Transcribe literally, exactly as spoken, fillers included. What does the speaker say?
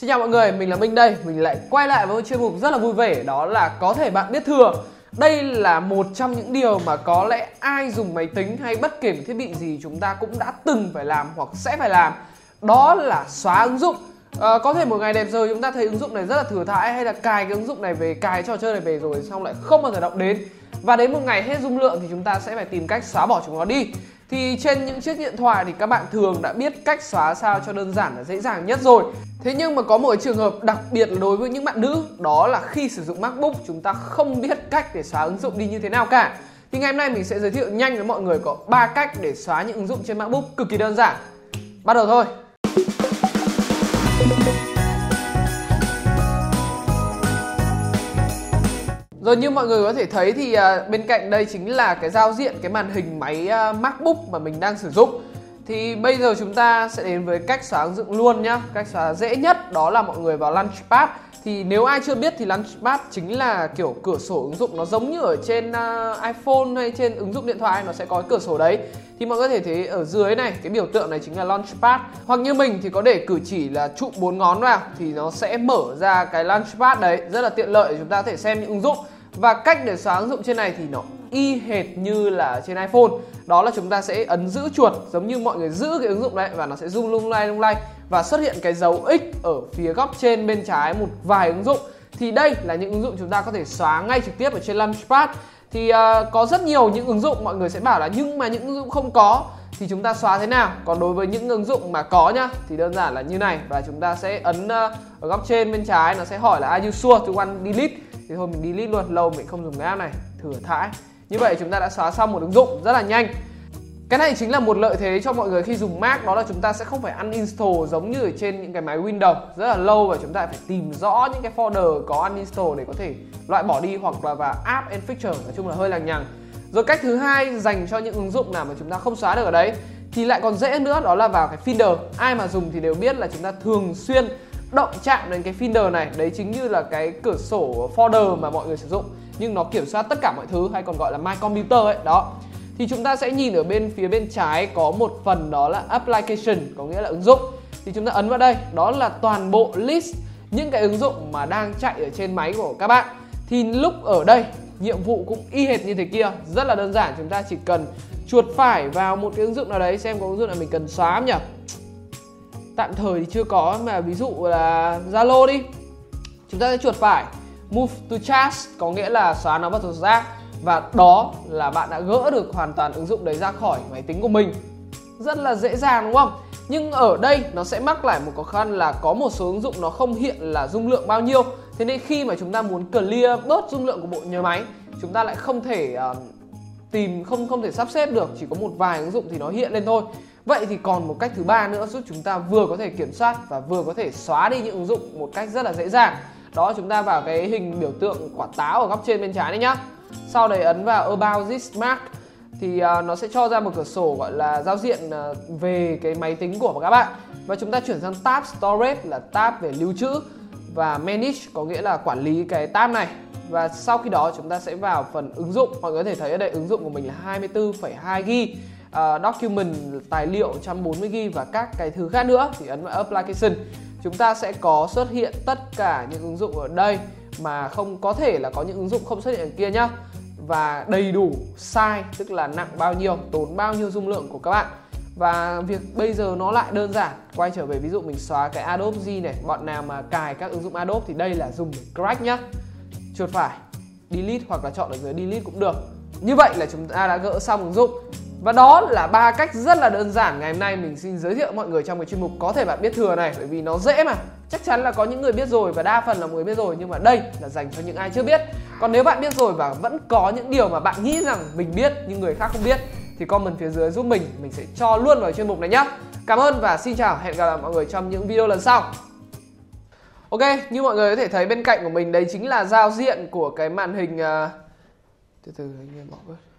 Xin chào mọi người, mình là Minh đây. Mình lại quay lại với một chuyên mục rất là vui vẻ, đó là có thể bạn biết thừa. Đây là một trong những điều mà có lẽ ai dùng máy tính hay bất kể một thiết bị gì chúng ta cũng đã từng phải làm hoặc sẽ phải làm. Đó là xóa ứng dụng. à, Có thể một ngày đẹp rồi chúng ta thấy ứng dụng này rất là thừa thãi, hay là cài cái ứng dụng này về, cài trò chơi này về rồi xong lại không bao giờ động đến. Và đến một ngày hết dung lượng thì chúng ta sẽ phải tìm cách xóa bỏ chúng nó đi. Thì trên những chiếc điện thoại thì các bạn thường đã biết cách xóa sao cho đơn giản và dễ dàng nhất rồi. Thế nhưng mà có một trường hợp đặc biệt là đối với những bạn nữ, đó là khi sử dụng MacBook chúng ta không biết cách để xóa ứng dụng đi như thế nào cả. Thì ngày hôm nay mình sẽ giới thiệu nhanh với mọi người có ba cách để xóa những ứng dụng trên MacBook cực kỳ đơn giản. Bắt đầu thôi. Rồi, như mọi người có thể thấy thì uh, bên cạnh đây chính là cái giao diện, cái màn hình máy uh, MacBook mà mình đang sử dụng. Thì bây giờ chúng ta sẽ đến với cách xóa ứng dụng luôn nhá. Cách xóa dễ nhất đó là mọi người vào Launchpad. Thì nếu ai chưa biết thì Launchpad chính là kiểu cửa sổ ứng dụng, nó giống như ở trên uh, iPhone hay trên ứng dụng điện thoại, nó sẽ có cái cửa sổ đấy. Thì mọi người có thể thấy ở dưới này, cái biểu tượng này chính là Launchpad. Hoặc như mình thì có để cử chỉ là chụm bốn ngón vào thì nó sẽ mở ra cái Launchpad đấy, rất là tiện lợi để chúng ta có thể xem những ứng dụng. Và cách để xóa ứng dụng trên này thì nó y hệt như là trên iPhone. Đó là chúng ta sẽ ấn giữ chuột giống như mọi người giữ cái ứng dụng đấy, và nó sẽ rung lung lay lung lay và xuất hiện cái dấu X ở phía góc trên bên trái một vài ứng dụng. Thì đây là những ứng dụng chúng ta có thể xóa ngay trực tiếp ở trên Launchpad. Thì uh, có rất nhiều những ứng dụng mọi người sẽ bảo là nhưng mà những ứng dụng không có thì chúng ta xóa thế nào. Còn đối với những ứng dụng mà có nhá thì đơn giản là như này, và chúng ta sẽ ấn uh, ở góc trên bên trái, nó sẽ hỏi là Are you sure to want delete. Thì thôi mình delete luôn, lâu mình không dùng cái app này, thừa thãi. Như vậy chúng ta đã xóa xong một ứng dụng rất là nhanh. Cái này chính là một lợi thế cho mọi người khi dùng Mac, đó là chúng ta sẽ không phải uninstall giống như ở trên những cái máy Windows rất là lâu, và chúng ta phải tìm rõ những cái folder có uninstall để có thể loại bỏ đi, hoặc là vào app and feature, nói chung là hơi lằng nhằng. Rồi cách thứ hai dành cho những ứng dụng nào mà chúng ta không xóa được ở đấy thì lại còn dễ nữa, đó là vào cái Finder. Ai mà dùng thì đều biết là chúng ta thường xuyên động chạm đến cái Finder này, đấy chính như là cái cửa sổ folder mà mọi người sử dụng, nhưng nó kiểm soát tất cả mọi thứ, hay còn gọi là My Computer ấy. Đó, thì chúng ta sẽ nhìn ở bên phía bên trái có một phần đó là Application, có nghĩa là ứng dụng. Thì chúng ta ấn vào đây, đó là toàn bộ list những cái ứng dụng mà đang chạy ở trên máy của các bạn. Thì lúc ở đây nhiệm vụ cũng y hệt như thế kia, rất là đơn giản. Chúng ta chỉ cần chuột phải vào một cái ứng dụng nào đấy, xem có ứng dụng nào mình cần xóa không nhỉ. Tạm thời thì chưa có, mà ví dụ là Zalo đi, chúng ta sẽ chuột phải Move to Trash, có nghĩa là xóa nó vào thùng rác. Và đó là bạn đã gỡ được hoàn toàn ứng dụng đấy ra khỏi máy tính của mình. Rất là dễ dàng đúng không? Nhưng ở đây nó sẽ mắc lại một khó khăn là có một số ứng dụng nó không hiện là dung lượng bao nhiêu. Thế nên khi mà chúng ta muốn clear bớt dung lượng của bộ nhớ máy, chúng ta lại không thể uh, tìm, không không thể sắp xếp được, chỉ có một vài ứng dụng thì nó hiện lên thôi. Vậy thì còn một cách thứ ba nữa giúp chúng ta vừa có thể kiểm soát và vừa có thể xóa đi những ứng dụng một cách rất là dễ dàng. Đó, chúng ta vào cái hình biểu tượng quả táo ở góc trên bên trái này nhá. Sau đấy ấn vào About this Mac thì uh, nó sẽ cho ra một cửa sổ gọi là giao diện uh, về cái máy tính của các bạn. Và chúng ta chuyển sang tab Storage là tab về lưu trữ, và Manage có nghĩa là quản lý cái tab này. Và sau khi đó chúng ta sẽ vào phần ứng dụng. Mọi người có thể thấy ở đây ứng dụng của mình là hai mươi tư phẩy hai gi-ga-bai, uh, Document tài liệu một trăm bốn mươi gi-ga-bai và các cái thứ khác nữa. Thì ấn vào Application, chúng ta sẽ có xuất hiện tất cả những ứng dụng ở đây, mà không có thể là có những ứng dụng không xuất hiện ở kia nhá. Và đầy đủ size, tức là nặng bao nhiêu, tốn bao nhiêu dung lượng của các bạn. Và việc bây giờ nó lại đơn giản. Quay trở về ví dụ mình xóa cái Adobe gi này, bọn nào mà cài các ứng dụng Adobe thì đây là dùng để crack nhá. Chuột phải delete hoặc là chọn ở dưới delete cũng được. Như vậy là chúng ta đã gỡ xong ứng dụng. Và đó là ba cách rất là đơn giản ngày hôm nay mình xin giới thiệu mọi người trong cái chuyên mục có thể bạn biết thừa này. Bởi vì nó dễ mà, chắc chắn là có những người biết rồi và đa phần là mọi người biết rồi, nhưng mà đây là dành cho những ai chưa biết. Còn nếu bạn biết rồi và vẫn có những điều mà bạn nghĩ rằng mình biết nhưng người khác không biết thì comment phía dưới giúp mình, mình sẽ cho luôn vào chuyên mục này nhá. Cảm ơn và xin chào, hẹn gặp lại mọi người trong những video lần sau. Ok, như mọi người có thể thấy bên cạnh của mình đấy chính là giao diện của cái màn hình uh... từ từ anh em bỏ bớt.